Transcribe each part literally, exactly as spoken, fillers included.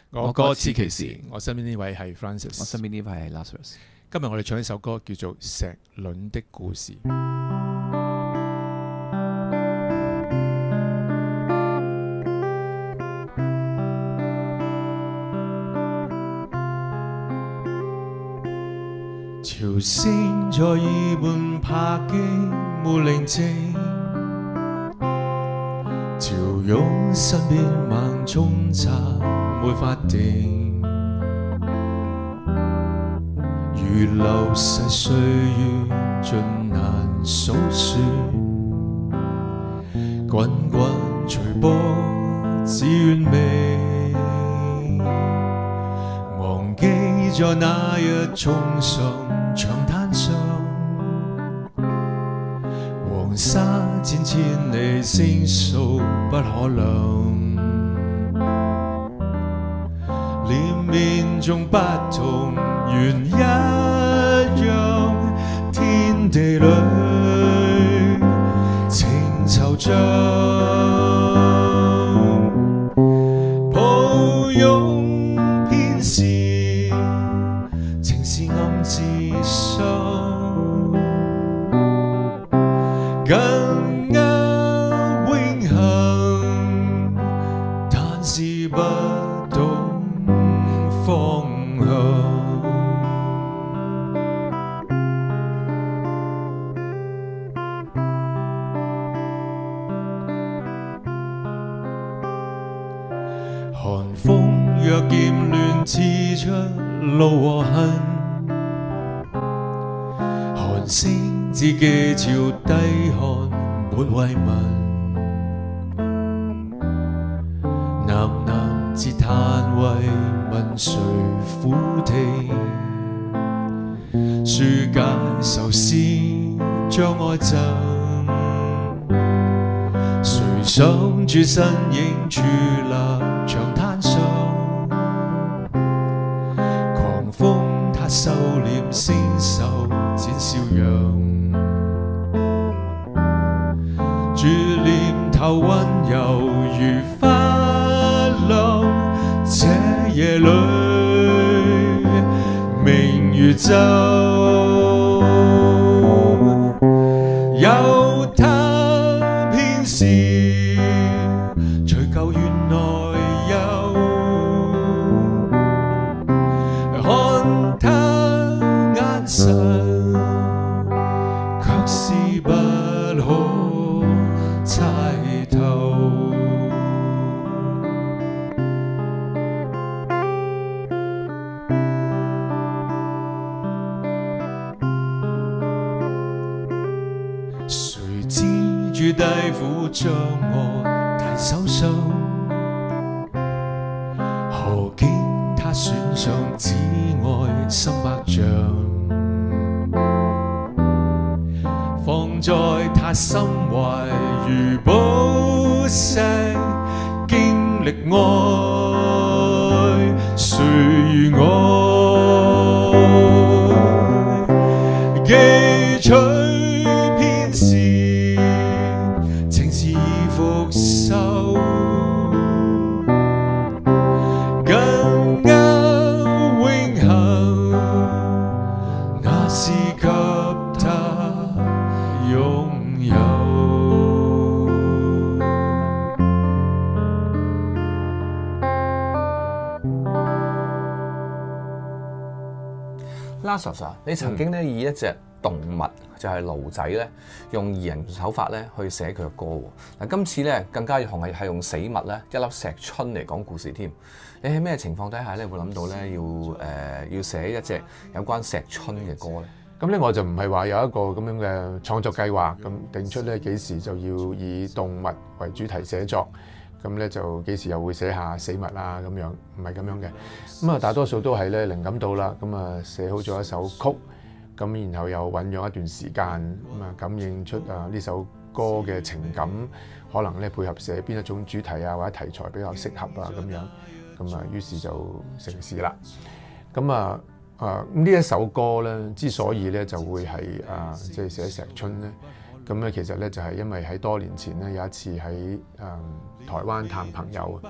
我歌此其時，我身邊呢位係 Francis， 我身邊呢位係 Lazarus。 今日我哋唱一首歌叫做《石輪的故事》。 潮聲在耳畔拍擊，沒寧靜。潮湧身邊猛沖刷，沒法定。如流逝歲月，盡難數算。滾滾隨波，只願未忘記在那日衝上長灘上，黃沙千千里，星數不可量。臉面中不同，原一樣。天地裏情惆悵，抱擁偏是情是暗自傷，緊握永恆，但是不懂方向。寒風若劍亂刺出路和痕，寒星自記照低看沒慰問，喃喃自嘆為問誰苦聽，紓解愁思將愛贈，誰想住身影矗立長灘上，狂風它收斂星宿展笑容，住念頭溫柔如花浪，這夜裏明如晝，有他偏是隨舊緣來遊，看他眼神卻是不可猜透。誰知注低苦將我提手上，何竟他選上只愛心百丈，放在他心懷如寶石，經歷愛誰如愛，記取偏是情是已復收，緊握永恆，那是給他擁有。 Lazarus 啊，你曾經咧以一隻動物就係驢仔咧，用擬人手法咧去寫佢嘅歌喎。嗱，今次咧更加用係係用死物咧一粒石春嚟講故事添。你喺咩情況底下咧會諗到咧要誒、呃、要寫一隻有關石春嘅歌咧？ 咁咧我就唔係話有一個咁樣嘅創作計劃，咁定出咧幾時就要以動物為主題寫作，咁咧就幾時又會寫下死物啊咁樣，唔係咁樣嘅。咁啊大多數都係咧靈感到啦，咁啊寫好咗一首曲，咁然後又醖釀一段時間，咁啊感應出啊呢首歌嘅情感，可能咧配合寫邊一種主題啊或者題材比較適合啊咁樣，咁啊於是就成事啦。咁啊〜啊！咁呢一首歌咧，之所以咧就會係啊，即係寫石春咧，咁咧其實咧就係因為喺多年前咧有一次喺誒台灣探朋友，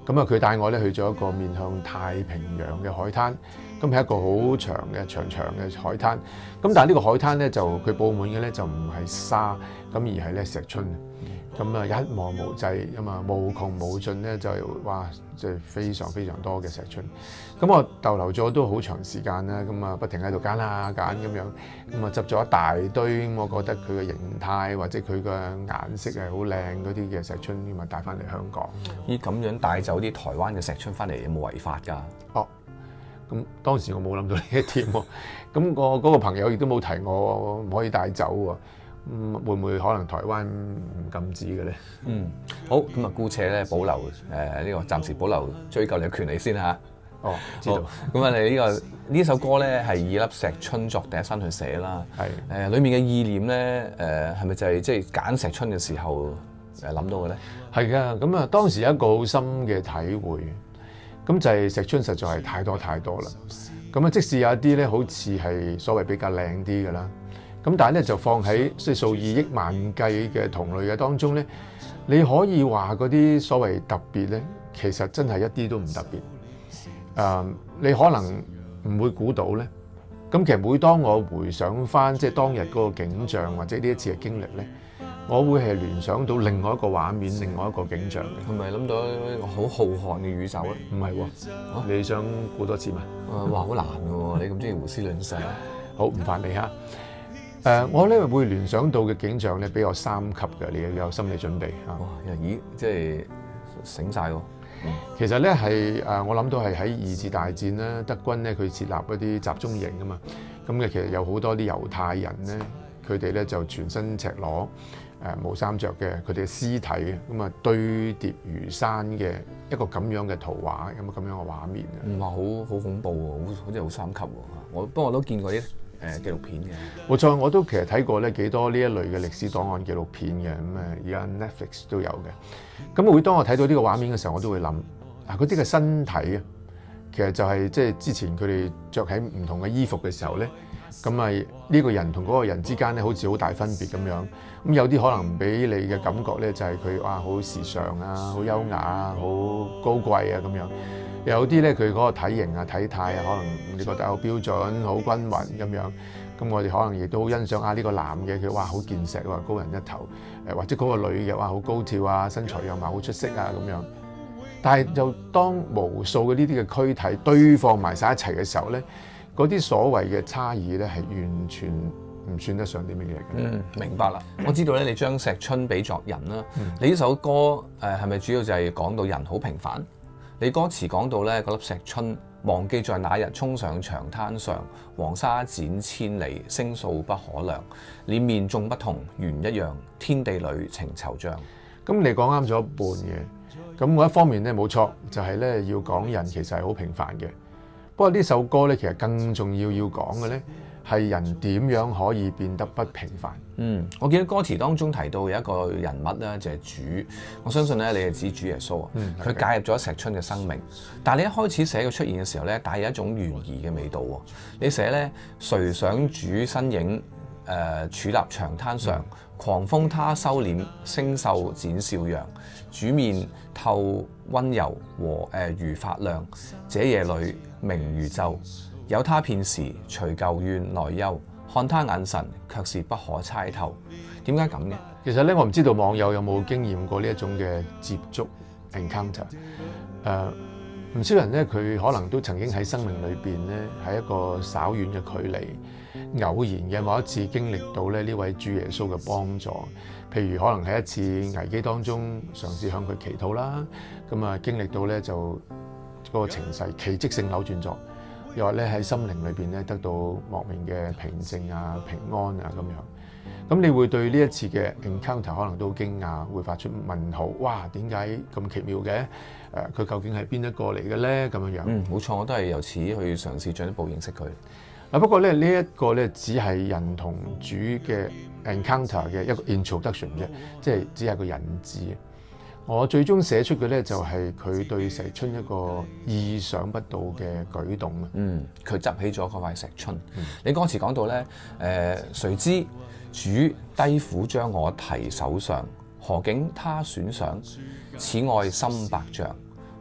咁啊，佢帶我咧去咗一個面向太平洋嘅海灘，咁係一個好長嘅長長嘅海灘。咁但係呢個海灘咧就佢佈滿嘅咧就唔係沙，咁而係咧石春。咁啊一望無際，咁啊無窮無盡咧就哇，即係非常非常多嘅石春。咁我逗留咗都好長時間啦，咁啊不停喺度揀下揀咁樣，咁啊執咗一大堆，我覺得佢嘅形態或者佢嘅顏色係好靚嗰啲嘅石春，咁啊帶翻嚟香港。 咦，咁樣帶走啲台灣嘅石春翻嚟有冇違法㗎？ 哦，咁當時我冇諗到呢一點喎，咁我嗰個朋友亦都冇提我唔可以帶走喎。嗯，會唔會可能台灣唔禁止嘅咧？ 嗯，好，咁啊，姑且咧保留誒呢、呃這個暫時保留追究你嘅權利先嚇。 哦，知道。 咁啊，你呢個呢首歌咧係二粒石春作第一身去寫啦。係。誒、呃，裡面嘅意念咧，誒係咪就係即係揀石春嘅時候誒諗到嘅咧？ 係㗎，咁啊當時有一個好深嘅體會，咁就係石春實在係太多太多啦。咁啊，即使有一啲咧好似係所謂比較靚啲㗎啦。咁但係咧就放喺即係數以億萬計嘅同類嘅當中咧，你可以話嗰啲所謂特別咧，其實真係一啲都唔特別。誒、呃，你可能唔會估到咧。咁其實每當我回想翻即係當日嗰個景象或者呢一次嘅經歷咧，我會係聯想到另外一個畫面、另外一個景象嘅。 係咪諗到一個好浩瀚嘅宇宙咧？ 唔係喎，啊、你想估多次嘛？ 誒，哇，好難嘅喎！你咁中意胡思亂想。 好，唔煩你嚇。誒、uh，我咧會聯想到嘅景象咧比較三級嘅，你要有心理準備嚇。 哇！咦，即係醒晒喎。嗯、 其實咧係誒，我諗到係喺二次大戰咧，德軍咧佢設立一啲集中營啊嘛。咁嘅其實有好多啲猶太人咧，佢哋咧就全身赤裸，誒冇衫着嘅，佢哋嘅屍體咁啊堆疊如山嘅一個咁樣嘅圖畫，咁啊咁樣嘅畫面啊。 唔係好好恐怖喎，好好似好三級喎。我不過我都見過啲誒紀錄片嘅， 冇錯，我都其實睇過咧幾多呢一類嘅歷史檔案紀錄片嘅，咁誒而家 Netflix 都有嘅。咁每當我睇到呢個畫面嘅時候，我都會諗啊，嗰啲嘅身體啊，其實就係即係之前佢哋着喺唔同嘅衣服嘅時候咧，咁咪呢個人同嗰個人之間咧，好似好大分別咁樣。咁有啲可能俾你嘅感覺咧，就係佢哇好時尚啊，好優雅啊，好高貴啊咁樣。有啲咧，佢嗰個體型啊、體態啊，可能你覺得好標準、好均勻咁樣。咁我哋可能亦都好欣賞啊呢個男嘅，佢哇好健碩喎，高人一頭。誒或者嗰個女嘅哇好高挑啊，身材又貌好出色啊咁樣。但係就當無數嘅呢啲嘅軀體堆放埋晒一齊嘅時候咧，嗰啲所謂嘅差異咧係完全唔算得上啲乜嘢嘅。 嗯，明白啦。我知道咧，你將石春比作人啦。嗯、你呢首歌誒係咪主要就係講到人好平凡？你歌詞講到咧，嗰粒石春忘記在那日衝上長灘上，黃沙剪千里，星數不可量，臉面縱不同，原一樣，天地裏情惆悵。 咁你講啱咗一半嘅。咁我一方面咧冇錯，就係咧要講人其實係好平凡嘅。不過呢首歌咧，其實更重要要講嘅咧係人點樣可以變得不平凡。 嗯，我記得歌詞當中提到有一個人物咧，就係主。我相信咧，你係指主耶穌啊。佢、嗯、介入咗石春嘅生命，但係你一開始寫佢出現嘅時候咧，帶有一種懸疑嘅味道喎。你寫咧，誰想主身影？誒、呃，矗立長灘上，嗯、狂風他收斂，星宿展笑揚，主面透溫柔和誒、呃、如發亮。這夜裏明如晝，有他片時，除舊怨來憂，看他眼神，卻是不可猜透。點解咁嘅？ 其實咧，我唔知道網友有冇經驗過呢一種嘅接觸 encounter。誒、呃，唔少人咧，佢可能都曾經喺生命裏邊咧，喺一個稍遠嘅距離。偶然嘅某一次經歷到咧呢位主耶穌嘅幫助，譬如可能喺一次危機當中嘗試向佢祈禱啦，咁啊經歷到咧就嗰個情勢奇蹟性扭轉咗，又或咧喺心靈裏邊咧得到莫名嘅平靜啊、平安啊咁樣。咁你會對呢一次嘅 encounter 可能都好驚訝，會發出問號，哇點解咁奇妙嘅？誒、呃、佢究竟係邊一個嚟嘅咧？咁樣樣。 嗯，冇錯，我都係由此去嘗試進一步認識佢。 嗱，不過咧呢一個咧只係人同主嘅 encounter 嘅一個 introduction 啫，即係只係個引子。我最終寫出嘅咧就係佢對石春一個意想不到嘅舉動啊。 嗯，佢執起咗嗰塊石春。嗯、你歌詞講到咧，誒、呃，誰知主低俯將我提手上，何竟他選想，此愛心百丈，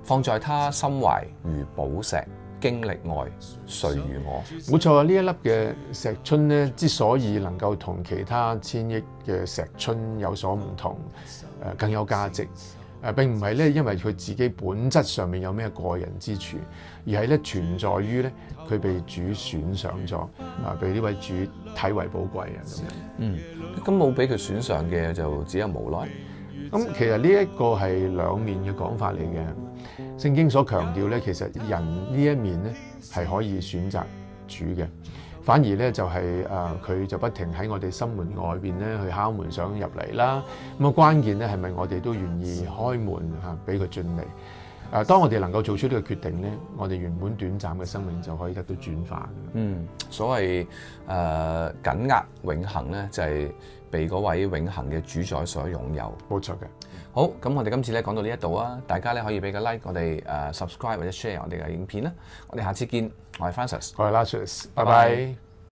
放在他心懷如寶石，經歷愛，誰如我？ 冇錯啊！呢一粒嘅石春咧，之所以能夠同其他千億嘅石春有所唔同，誒更有價值。誒並唔係咧，因為佢自己本質上面有咩過人之處，而係咧存在於咧佢被主選上咗，啊被呢位主睇為寶貴啊咁樣。 嗯，咁冇俾佢選上嘅就只有無奈。 咁其實呢一個係兩面嘅講法嚟嘅。聖經所強調咧，其實人呢一面咧係可以選擇主嘅，反而咧就係誒佢就不停喺我哋心門外邊咧去敲門想入嚟啦。咁啊關鍵咧係咪我哋都願意開門嚇俾佢進嚟？誒，當我哋能夠做出呢個決定咧，我哋原本短暫嘅生命就可以得到轉化。 嗯，所謂誒、呃、緊握永恆咧，就係、是、被嗰位永恆嘅主宰所擁有。 冇錯嘅。 好，咁我哋今次咧講到呢一度啊，大家咧可以俾個 like 我哋誒、呃、subscribe 或者 share 我哋嘅影片啦。我哋下次見，我係 Francis， 我係 Lazarus，拜拜拜拜。